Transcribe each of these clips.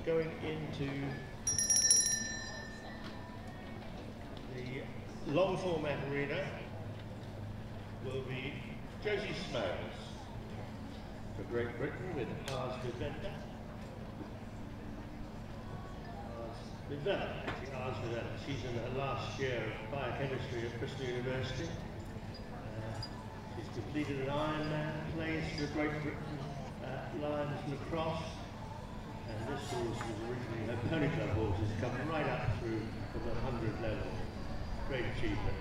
going into the long format arena will be Josie Smalls for Great Britain with Harveywetdog. She's in her last year of biochemistry at Bristol University. She's completed an Ironman, plays for Great Britain at Lions Lacrosse, and this horse was originally her pony club horse, has come right up through to the 100 level. Great achievement.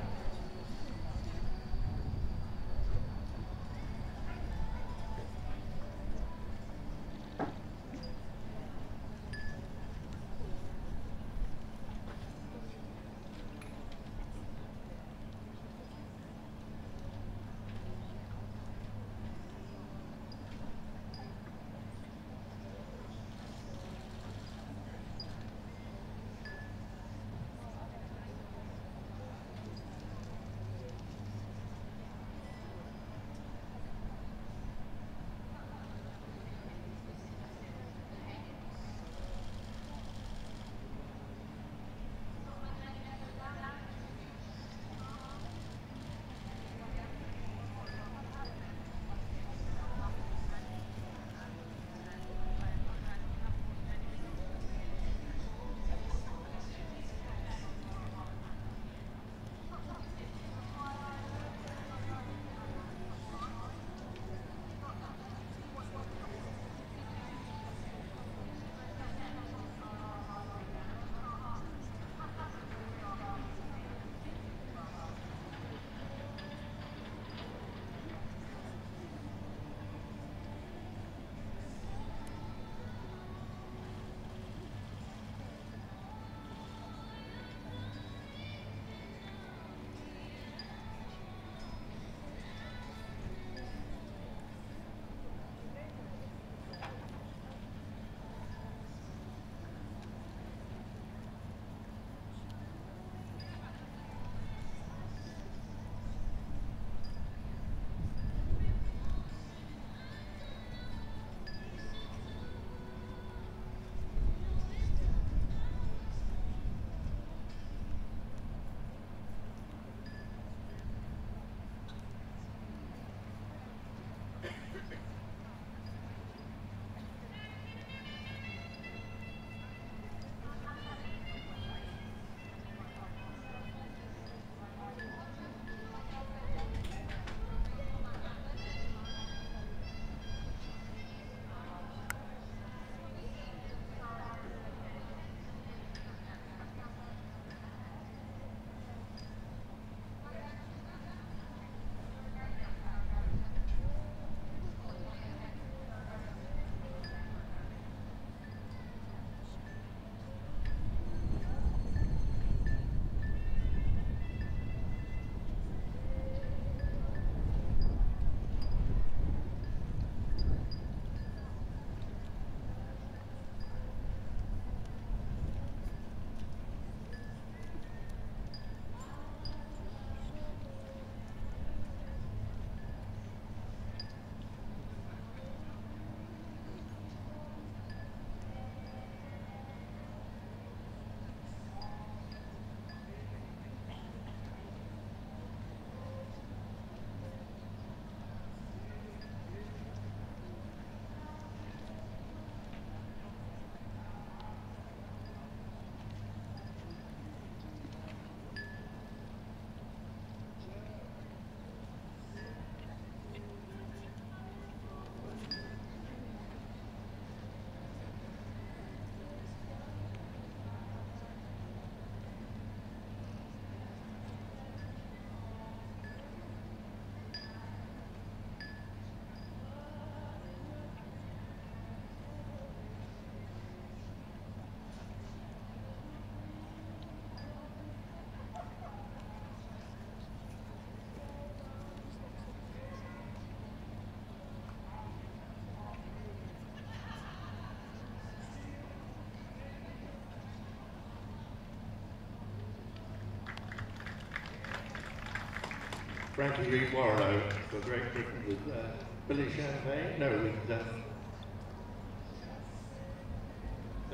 Frankie Reed Warlow for Great Britain with Billy Champagne. No, with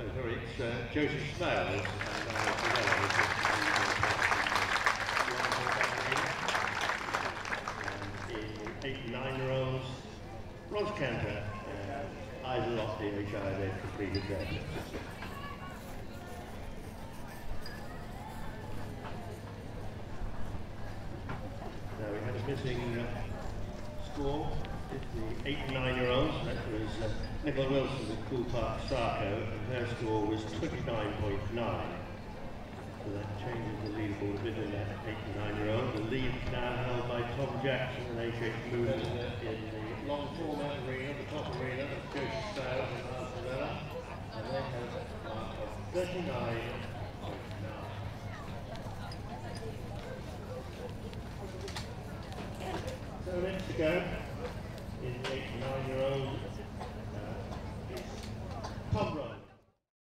sorry, it's Joseph Smales and in 8-9-year-olds, Ros Canter and Izilot DHI, they've completed their Now we had a missing score. The 8-9-year-olds, that was Nicola Wilson at Cool Park Sarko, and her score was 29.9. So that changes the leaderboard a bit in that 8-9-year-old. The lead now held by Tom Jackson and HH Moon in the long format arena, the top arena, that's Joseph Stout and Arthur, and they have a mark of 39.9. So next to go.